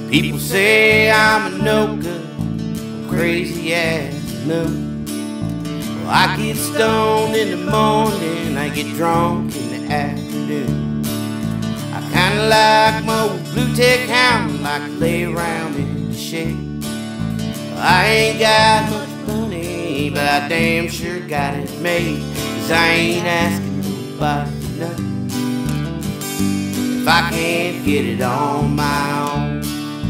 People say I'm a no good, I'm crazy as a nun. Well, I get stoned in the morning, I get drunk in the afternoon. I kinda like my old blue tick hound, like to lay around in the shade. Well, I ain't got much money, but I damn sure got it made, 'cause I ain't asking nobody nothing if I can't get it on my own.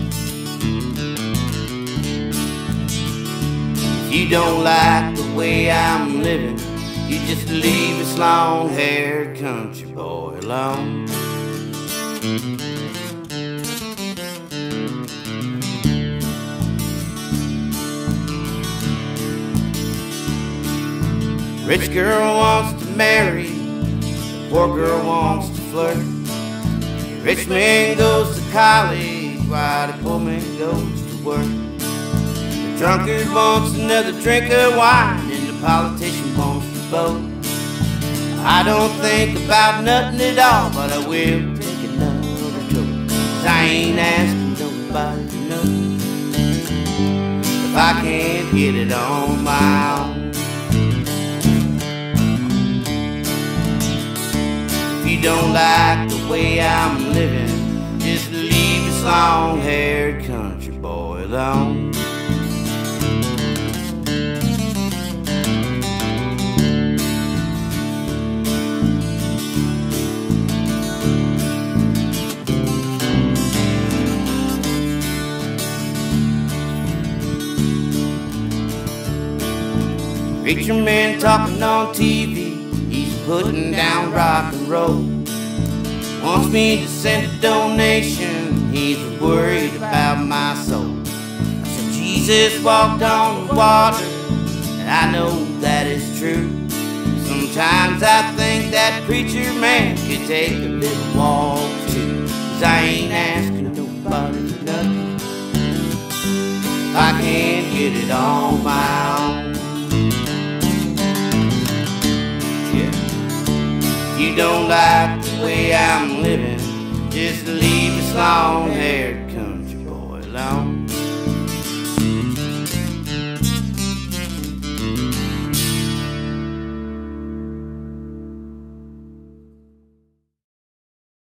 If you don't like the way I'm living, you just leave this long-haired country boy alone. Rich girl wants to marry, poor girl wants to flirt. Rich man goes to college while the poor man goes to work. The drunkard wants another drink of wine, and the politician wants to vote. I don't think about nothing at all, but I will take another toke, 'cause I ain't asking nobody nothing if I can't get it on my own. If you don't like the way I'm living, just leave this long-haired country boy alone. Preacher man talking on TV, he's putting down rock and roll. Wants me to send a donation, he's worried about my soul. So Jesus walked on the water, and I know that is true. Sometimes I think that preacher man could take a little walk too, 'cause I ain't asking nobody nothing if I can't get it on my own. If you don't like the way I'm living, just leave this long-haired country boy alone.